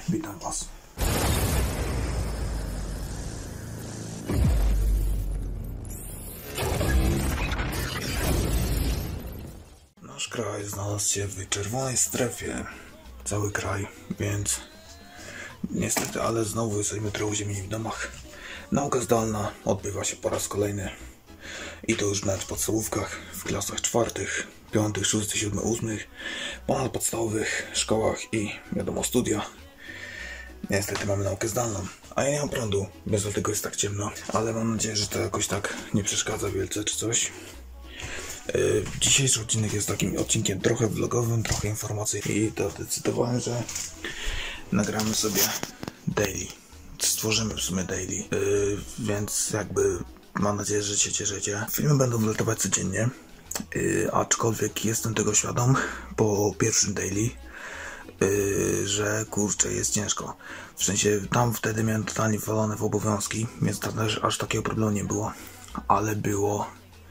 Witam Was. Nasz kraj znalazł się w czerwonej strefie. Cały kraj, więc niestety, ale znowu jesteśmy trochę uziemieni w domach. Nauka zdalna odbywa się po raz kolejny. I to już nawet w podstawówkach, w klasach 4., 5., 6., 7., 8., ponadpodstawowych szkołach i wiadomo studia. Niestety mamy naukę zdalną, a ja nie mam prądu, bez dlatego jest tak ciemno. Ale mam nadzieję, że to jakoś tak nie przeszkadza wielce czy coś. Dzisiejszy odcinek jest takim odcinkiem trochę vlogowym, trochę informacyjnym. I to zdecydowałem, że nagramy sobie daily. Stworzymy w sumie daily, więc jakby mam nadzieję, że się cieszycie. Filmy będą wylatować codziennie, aczkolwiek jestem tego świadom po pierwszym daily, że kurczę, jest ciężko. W sensie tam wtedy miałem totalnie wywalone w obowiązki, więc tam też aż takiego problemu nie było, ale było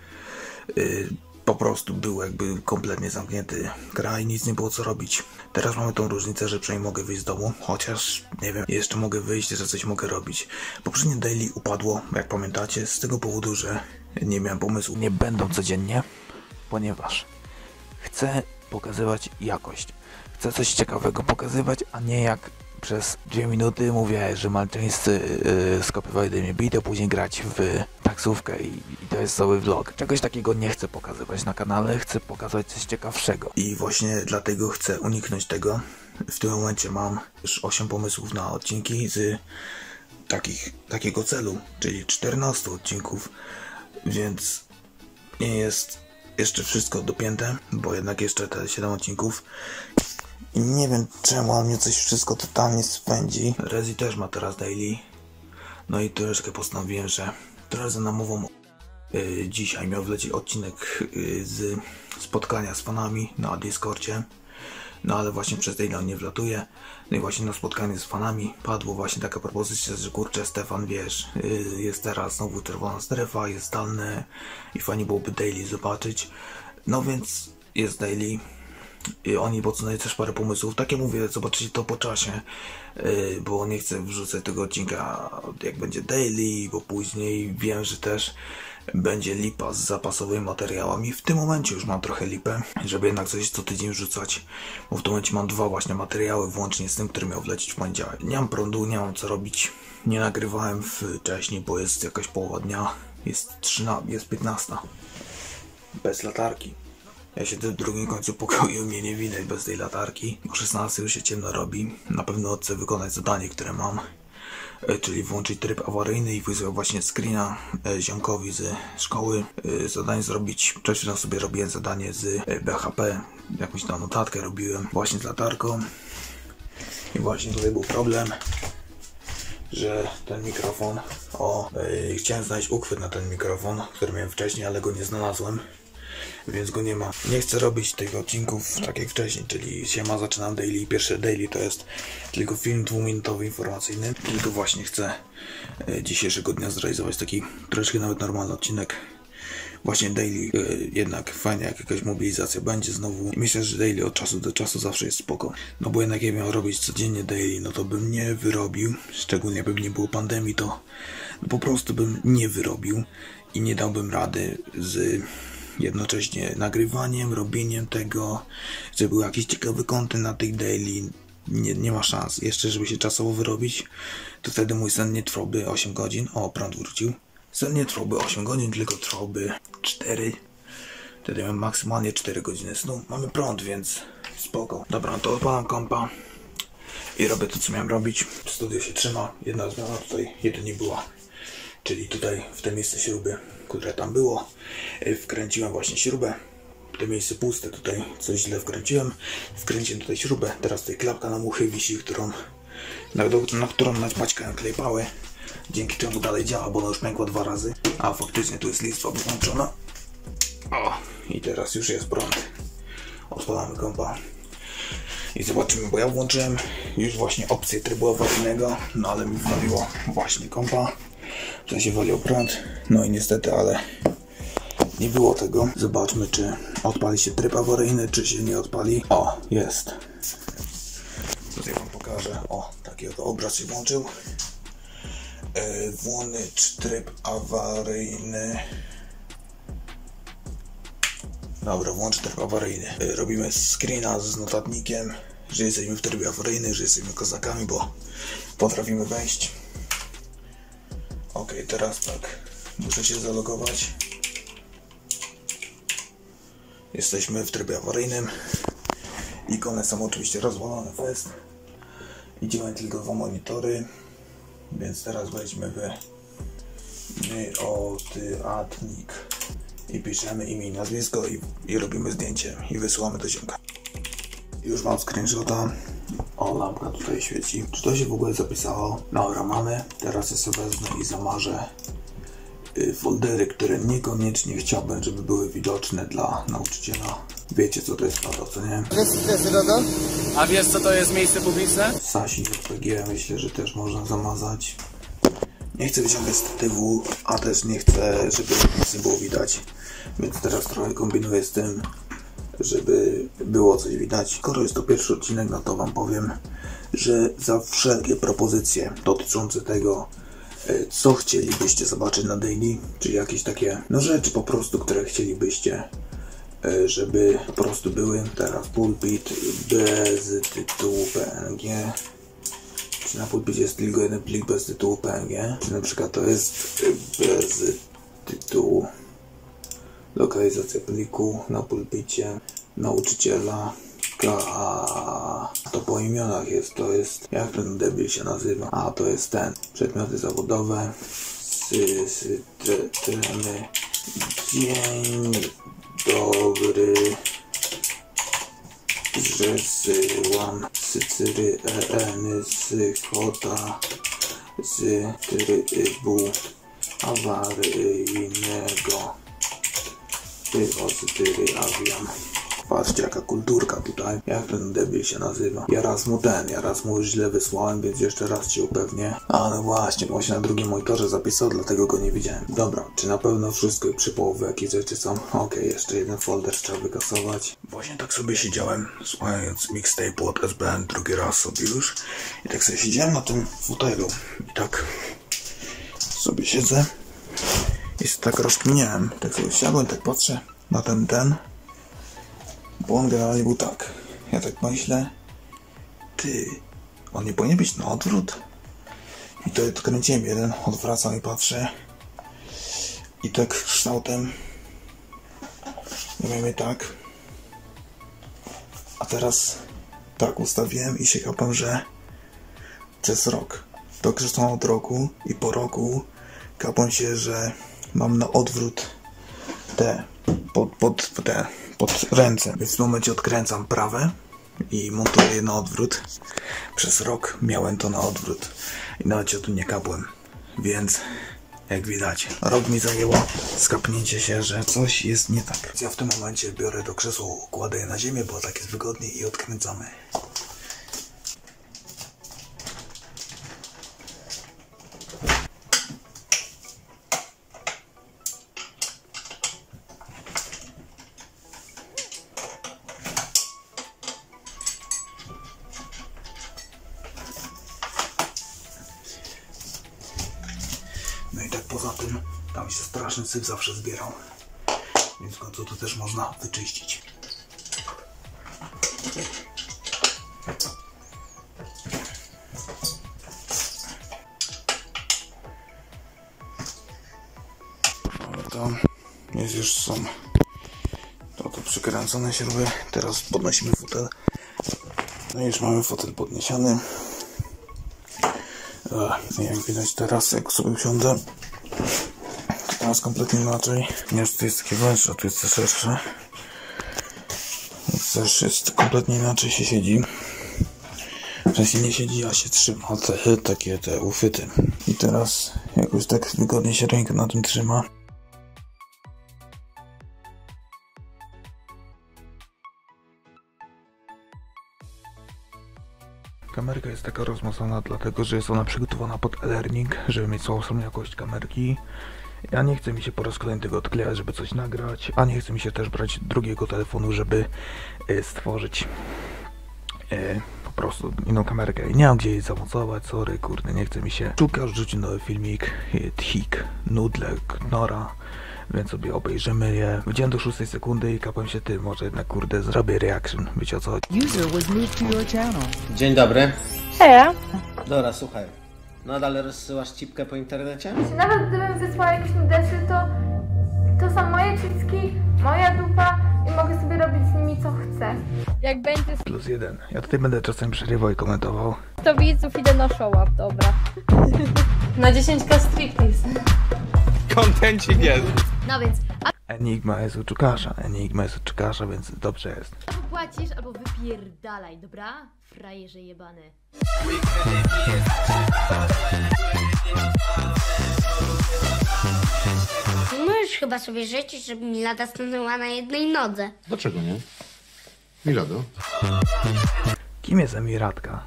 po prostu był jakby kompletnie zamknięty kraj, nic nie było co robić. Teraz mamy tą różnicę, że przynajmniej mogę wyjść z domu, chociaż nie wiem, jeszcze mogę wyjść, że coś mogę robić. Poprzednie daily upadło, jak pamiętacie, z tego powodu, że nie miałem pomysłu. Nie będą codziennie, ponieważ chcę pokazywać jakość. Chcę coś ciekawego pokazywać, a nie jak przez 2 minuty mówię, że malczyńscy skopywali do mnie beat, a później grać w taksówkę i to jest cały vlog. Czegoś takiego nie chcę pokazywać na kanale, chcę pokazać coś ciekawszego. I właśnie dlatego chcę uniknąć tego. W tym momencie mam już 8 pomysłów na odcinki z takiego celu, czyli 14 odcinków, więc nie jest jeszcze wszystko dopięte, bo jednak jeszcze te 7 odcinków. I nie wiem czemu, ale mnie coś wszystko totalnie spędzi. Rezi też ma teraz daily. No i troszeczkę postanowiłem, że trochę za namową dzisiaj miał wlecieć odcinek z spotkania z fanami na Discordzie. No ale właśnie przez daily on nie wlatuje. No i właśnie na spotkanie z fanami padło właśnie taka propozycja, że kurczę Stefan, wiesz, jest teraz znowu czerwona strefa, jest zdalne i fajnie byłoby daily zobaczyć. No więc jest daily. I oni podsunęli też parę pomysłów. Takie mówię, zobaczycie to po czasie, bo nie chcę wrzucać tego odcinka jak będzie daily, bo później wiem, że też będzie lipa z zapasowymi materiałami. W tym momencie już mam trochę lipę, żeby jednak coś co tydzień wrzucać, bo w tym momencie mam 2 właśnie materiały, włącznie z tym, który miał wlecieć w poniedziałek. Nie mam prądu, nie mam co robić. Nie nagrywałem wcześniej, bo jest jakaś połowa dnia. Jest 15. Bez latarki. Ja siedzę w drugim końcu pokoju, mnie nie widać bez tej latarki. O 16 już się ciemno robi. Na pewno chcę wykonać zadanie, które mam. Czyli włączyć tryb awaryjny i wysłać właśnie screena ziomkowi ze szkoły. Zadanie zrobić. Przed chwilą sobie robiłem zadanie z BHP. Jakąś tam notatkę robiłem właśnie z latarką. I właśnie tutaj był problem, że ten mikrofon... chciałem znaleźć uchwyt na ten mikrofon, który miałem wcześniej, ale go nie znalazłem. Więc go nie ma. Nie chcę robić tych odcinków tak jak wcześniej, czyli siema, zaczynam daily. Pierwszy daily to jest tylko film 2-minutowy informacyjny. Tylko właśnie chcę dzisiejszego dnia zrealizować taki troszkę nawet normalny odcinek. Właśnie daily, jednak fajnie jak jakaś mobilizacja będzie znowu. Myślę, że daily od czasu do czasu zawsze jest spoko. No bo jednak jak miał robić codziennie daily, no to bym nie wyrobił. Szczególnie jakby nie było pandemii, to po prostu bym nie wyrobił. I nie dałbym rady z... jednocześnie nagrywaniem, robieniem tego, żeby był jakiś ciekawy content na tych daily, nie ma szans. Jeszcze żeby się czasowo wyrobić, to wtedy mój sen nie trwałby 8 godzin. O, prąd wrócił. Sen nie trwałby 8 godzin, tylko trwałby 4. Wtedy mam maksymalnie 4 godziny snu. Mamy prąd, więc spoko. Dobra, to odpalam kompa i robię to, co miałem robić. Studio się trzyma. Jedna zmiana tutaj jedynie była, czyli tutaj w te miejsce śruby, które tam było, wkręciłem właśnie śrubę. To miejsce puste, tutaj coś źle wkręciłem. Wkręciłem tutaj śrubę. Teraz tutaj klapka na muchy wisi, na którą naćpaćkałem klej pały. Dzięki czemu dalej działa, bo ona już pękła 2 razy. A faktycznie tu jest listwa wyłączona. O, i teraz już jest prąd. Odpalamy kompa. I zobaczymy, bo ja włączyłem już właśnie opcję trybu awaryjnego, no ale mi waliło właśnie kompa. W sensie walił prąd, no i niestety, ale nie było tego. Zobaczmy, czy odpali się tryb awaryjny, czy się nie odpali. O, jest. Tutaj wam pokażę. O, tak taki oto obraz się włączył. Włącz tryb awaryjny. Dobra, włącz tryb awaryjny. Robimy screena z notatnikiem, że jesteśmy w trybie awaryjnym, że jesteśmy kozakami, bo potrafimy wejść. Ok, teraz tak, muszę się zalogować. Jesteśmy w trybie awaryjnym. Ikony są oczywiście rozwalone fest. Idziemy tylko 2 monitory. Więc teraz weźmy notatnik i piszemy imię i nazwisko i robimy zdjęcie i wysyłamy do ziomka. Już mam screenshota. O, lampka tutaj świeci. Czy to się w ogóle zapisało? Dobra, mamy. Teraz ja sobie wezmę i zamarzę foldery, które niekoniecznie chciałbym, żeby były widoczne dla nauczyciela. Wiecie, co to jest RODO, co nie? Wiesz, co to jest RODO? A wiesz, co to jest miejsce publiczne? Sasi JPG myślę, że też można zamazać. Nie chcę wyciągać statywu, a też nie chcę, żeby nic nie było widać. Więc teraz trochę kombinuję z tym, żeby było coś widać. Skoro jest to pierwszy odcinek, no to wam powiem, że za wszelkie propozycje dotyczące tego, co chcielibyście zobaczyć na daily, czy jakieś takie rzeczy po prostu, które chcielibyście, żeby po prostu były. Teraz pulpit bez tytułu PNG. Czy na pulpicie jest tylko jeden plik bez tytułu PNG? Czy na przykład to jest bez tytułu lokalizacja pliku na pulpicie nauczyciela. To po imionach jest, to jest, jak ten debil się nazywa? A, to jest ten. Przedmioty zawodowe. Tremy. Dzień dobry. Przesyłam Sycyry EN z kota z trybu awaryjnego. Sycyry aviam. Patrzcie, jaka kulturka tutaj. Jak ten debil się nazywa? Ja raz mu już źle wysłałem, więc jeszcze raz ci upewnię. A no właśnie, bo się na drugim monitorze zapisał, dlatego go nie widziałem. Dobra, czy na pewno wszystko i przy połowie jakie rzeczy są? Okej, jeszcze jeden folder trzeba wykasować. Właśnie tak sobie siedziałem, słuchając mixtape'u od SBN drugi raz sobie już. I tak sobie siedziałem na tym fotelu. I tak sobie siedzę. I tak rozkminiałem. Tak sobie siadłem, tak patrzę na ten. Bo on generalnie był tak. Ja tak myślę. On nie powinien być na odwrót? I to odkręciłem jeden, odwracam i patrzę. I tak kształtem. Mówimy tak. A teraz tak ustawiłem i się kapam, że przez rok. To krzesło od roku i po roku kapam się, że mam na odwrót pod ręce. Więc w tym momencie odkręcam prawe i montuję je na odwrót. Przez rok miałem to na odwrót i nawet się tu nie kapłem. Więc jak widać, rok mi zajęło skapnięcie się, że coś jest nie tak. Ja w tym momencie biorę to krzesło, kładę je na ziemię, bo tak jest wygodniej i odkręcamy. No i tak poza tym, tam się straszny syf zawsze zbierał, więc w końcu to też można wyczyścić. Ale to jest już są to przykręcone śruby. Teraz podnosimy fotel. No i już mamy fotel podniesiony. Jak widać teraz, jak sobie usiądę, to teraz kompletnie inaczej. Nie, że tu jest takie węższe, a tu jest szersze. Więc też jest kompletnie inaczej się siedzi. W sensie nie siedzi, a się trzyma te uchwyty. I teraz jakoś tak wygodnie się ręka na tym trzyma. Kamerka jest taka rozmocona, dlatego że jest ona przygotowana pod e-learning, żeby mieć słabszą jakość kamerki. Ja nie chcę mi się po raz kolejny tego odklejać, żeby coś nagrać, a nie chce mi się też brać drugiego telefonu, żeby stworzyć po prostu inną kamerkę i nie mam gdzie jej zamocować, sorry, kurde, nie chce mi się. Czukasz rzucił nowy filmik, Tchik, Nudlek, Nora, więc sobie obejrzymy je. Widziałem do 6 sekundy i kapłem się tym, może jednak, kurde, zrobię reaction, wiecie o co chodzi. Dzień dobry. Hej. Dobra, słuchaj. Nadal rozsyłasz cipkę po internecie? Nawet gdybym wysłała jakieś nudesy, to są moje cycki, moja dupa i mogę sobie robić z nimi co chcę. Jak będzie +1. Ja tutaj będę czasem przerywał i komentował. 100 widzów, idę na show-up, dobra. Na 10k striptease. Kontencik jest. No więc, Enigma jest u Czukasza, więc dobrze jest. albo płacisz, albo wypierdalaj, dobra? Frajerze jebany. Możesz chyba sobie życzyć, żeby Milada stanęła na jednej nodze. Dlaczego nie? Milado? Kim jest emiratka?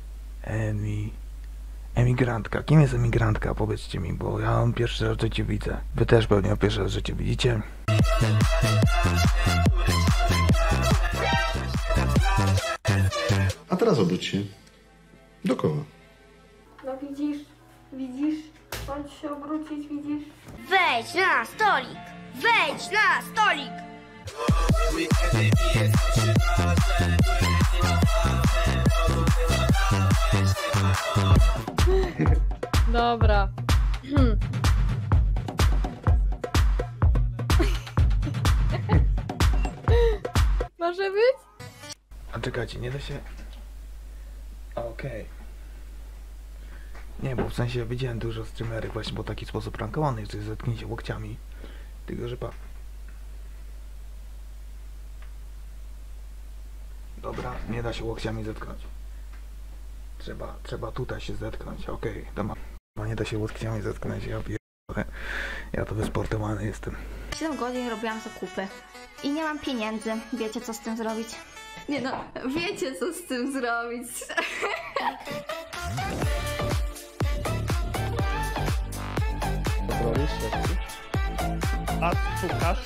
Emigrantka. Kim jest emigrantka? Powiedzcie mi, bo ja pierwszy raz w życiu widzę. Wy też pewnie pierwszy raz w życiu widzicie. A teraz obróć się. Dookoła. No widzisz? Bądź się obrócić, widzisz? Wejdź na stolik! Wejdź na stolik! Dobra. Może być? A czekajcie, nie da się... Okej. Nie, bo w sensie widziałem dużo streamerów właśnie po taki sposób prankowanych, że zetknie się łokciami. Tylko, że Dobra, nie da się łokciami zetknąć. Trzeba tutaj się zetknąć, okej, dobra. Nie da się łokciami zetknąć, ja to wysportowany jestem. 7 godzin robiłam zakupy i nie mam pieniędzy. Wiecie co z tym zrobić? Nie no, wiecie co z tym zrobić. A Czukasz?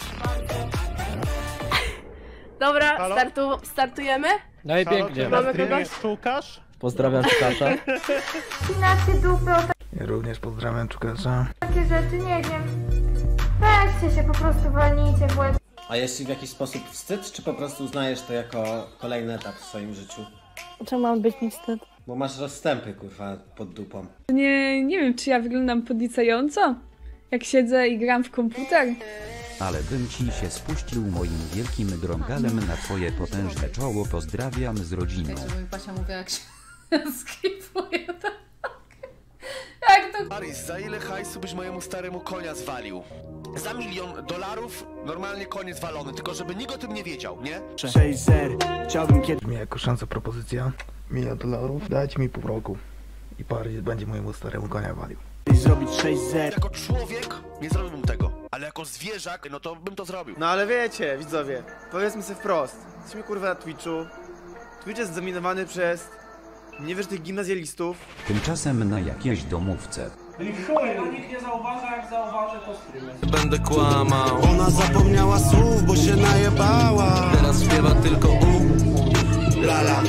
Dobra, Halo? startujemy? No i pięknie. Mamy Ty kogoś? jest Czukasz? Pozdrawiam Czukasza. Spinacie dupy o Ja również pozdrawiam Czukasza. takie rzeczy, nie wiem. Weźcie się, po prostu walnijcie w łeb. A jest ci w jakiś sposób wstyd, czy po prostu uznajesz to jako kolejny etap w swoim życiu? Czemu mam być mi wstyd? Bo masz rozstępy, kurwa, pod dupą. Nie wiem, czy ja wyglądam podniecająco? Jak siedzę i gram w komputer? Ale bym ci się spuścił moim wielkim drągalem na twoje potężne czoło. Pozdrawiam z rodziną. Basia mówiła, jak się skipuje, tak? Jak to... Paris, za ile hajsu byś mojemu staremu konia zwalił? Za $1 000 000 normalnie koniec walony, tylko żeby nikt o tym nie wiedział, nie? Brzmi jako szansa propozycja. $1 000 000, dajcie mi pół roku. I Paris będzie mojemu staremu konia walił. Jako człowiek nie zrobiłbym tego, ale jako zwierzak, no to bym to zrobił. No ale wiecie, widzowie, powiedzmy sobie wprost. Jesteśmy kurwa na Twitchu. Twitch jest zdominowany przez niewyższych gimnazjalistów. Tymczasem na jakiejś domówce. I chuj, no nikt nie zauważa, jak zauważę to streamy. Będę kłamał. Ona zapomniała słów, bo się najebała. Teraz śpiewa tylko lala.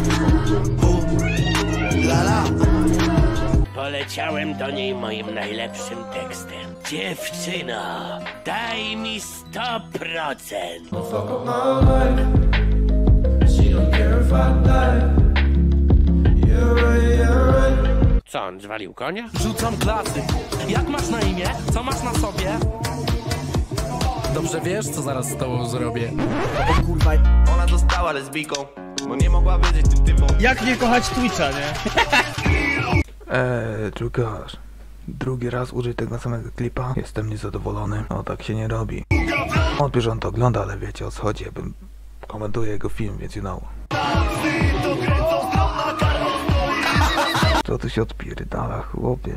Lala. Poleciałem do niej moim najlepszym tekstem. Dziewczyno, daj mi 100%. Co, on zwalił konia? Rzucam klasy. Jak masz na imię? Co masz na sobie? Dobrze wiesz, co zaraz z tobą zrobię. O kurwa. Ona została lesbijką, bo nie mogła wiedzieć tym typom. Jak nie kochać Twitcha, nie? Czukasz. Drugi raz użyj tego samego klipa. Jestem niezadowolony. No tak się nie robi. Odbierz, on to ogląda, ale wiecie o co chodzi. Ja bym komentuję jego film, więc you know. Co tu się odpierdala, chłopie?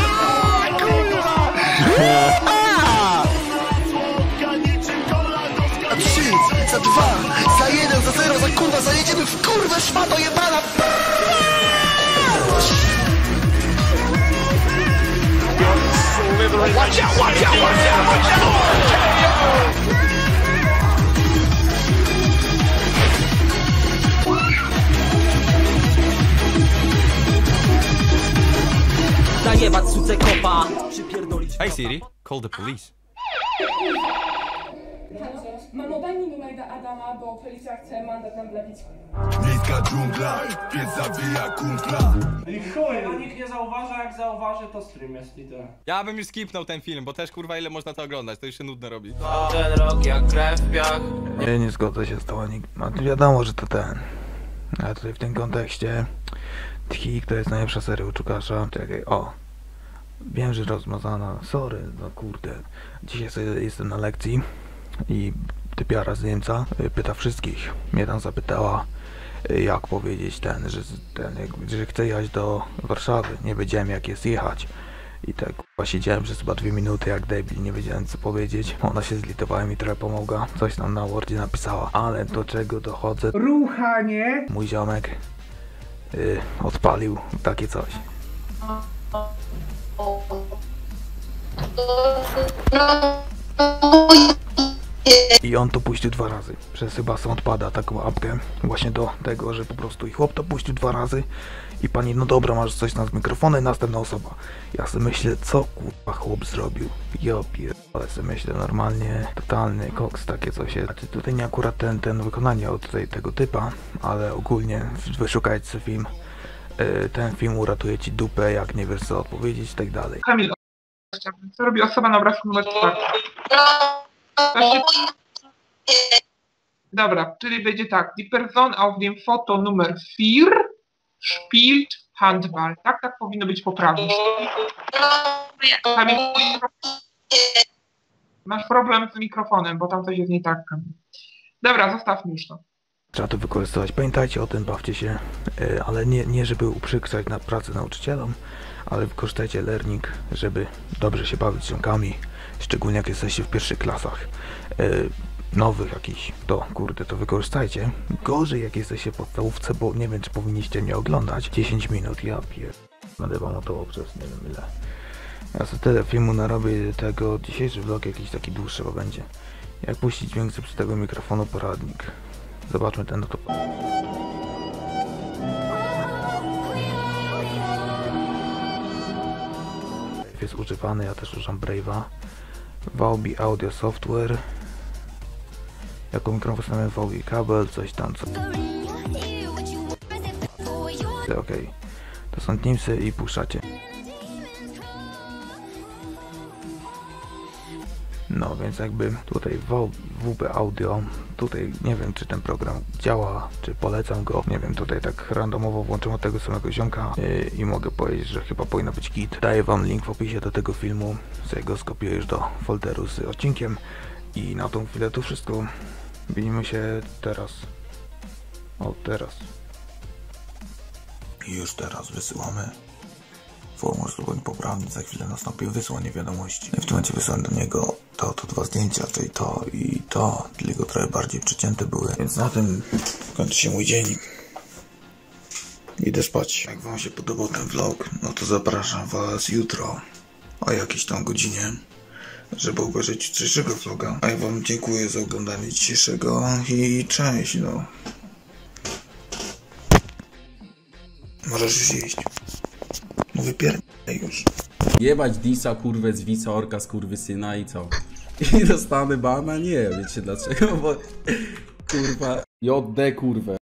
Za 3, za 2, za 1, za 0, za kurwa, zajedziemy w kurwę szmato jebana! Watch out, watch out, watch out, watch out! najebać suce kopa. Hey Siri, call the police. Mamo, daj mi numer do Adama, bo policja chce mandat nam wlepić. Miejska dżungla, pies zabija kumpla. I chuj, no nikt nie zauważa, jak zauważy, to stream jest i tyle. Ja bym już skipnął ten film, bo też kurwa ile można to oglądać, to już się nudno robi. Ten rok jak krew w piach. Nie zgodzę się z tą Enigma. Wiadomo, że to ten. Ale tutaj w tym kontekście Tchik to jest najlepsza seria u Czukasza. Czekaj, o. Wiem, że rozmazana. Sorry, no kurde. Dzisiaj sobie jestem na lekcji i typiara z Niemca pyta wszystkich. Mnie tam zapytała, jak powiedzieć że chcę jechać do Warszawy. Nie wiedziałem, jak jest jechać. I tak siedziałem przez chyba 2 minuty jak debil, nie wiedziałem co powiedzieć. Ona się zlitowała i mi trochę pomogła. Coś tam na Wordzie napisała. Ale do czego dochodzę? Ruchanie! Mój ziomek odpalił takie coś. I on to puścił 2 razy. Przez chyba Soundpada taką apkę właśnie do tego, że po prostu i chłop to puścił 2 razy i pani, no dobra, masz coś z mikrofonem, następna osoba. Ja sobie myślę, co kurwa chłop zrobił. Ja pierdolę sobie myślę, normalnie totalny koks, takie coś jest. Znaczy tutaj nie akurat ten wykonanie od tego typa, ale ogólnie wyszukajcie sobie film. Ten film uratuje ci dupę, jak nie wiesz co odpowiedzieć i tak dalej. Kamil, co robi osoba na obrazku numer 4? Dobra, czyli będzie tak. Die Person auf dem Foto Nummer 4 spielt Handball. Tak powinno być poprawnie. Kamil, masz problem z mikrofonem, bo tam coś jest nie tak. Dobra, zostawmy już to. Trzeba to wykorzystywać. Pamiętajcie o tym, bawcie się, ale nie żeby uprzykrzać na pracę nauczycielom, ale wykorzystajcie learning, żeby dobrze się bawić z ziomkami, szczególnie jak jesteście w pierwszych klasach nowych jakichś, to kurde, to wykorzystajcie. Gorzej jak jesteście w podstawówce, bo nie wiem, czy powinniście mnie oglądać. 10 minut, ja będę wam montował przez nie wiem ile. Ja sobie tyle filmu narobię tego, dzisiejszy vlog jakiś taki dłuższy chyba będzie. Jak puścić dźwięk z tego mikrofonu, poradnik. Zobaczmy ten oto. Jest używany, ja też używam Brave'a. VB Audio Software. Jako mikrofon stawiam VB kabel, coś tam co. Okej. To są Teamsy i puszczacie. No więc jakby tutaj WB Audio, tutaj nie wiem czy ten program działa, czy polecam go, nie wiem, tutaj tak randomowo włączam od tego samego ziomka i mogę powiedzieć, że chyba powinno być git. Daję wam link w opisie do tego filmu, sobie go skopiuję już do folderu z odcinkiem i na tą chwilę to wszystko. Widzimy się teraz. O, teraz. I już teraz wysyłamy formularz zdobyń poprawny, za chwilę nastąpi wysłanie wiadomości. W tym momencie wysłałem do niego to 2 zdjęcia, czyli to i to, tylko trochę bardziej przecięte były. Więc na tym kończy się mój dzień. Idę spać. Jak wam się podobał ten vlog, no to zapraszam was jutro o jakiejś tam godzinie, żeby obejrzeć dzisiejszego vloga. A ja wam dziękuję za oglądanie dzisiejszego i cześć, no. Możesz już iść. No wypierdaj już. Jebać Disa, kurwę, z Wica, orka, skurwysyna i co? I dostanę bana? Nie, wiecie dlaczego? Bo kurwa, JD kurwę.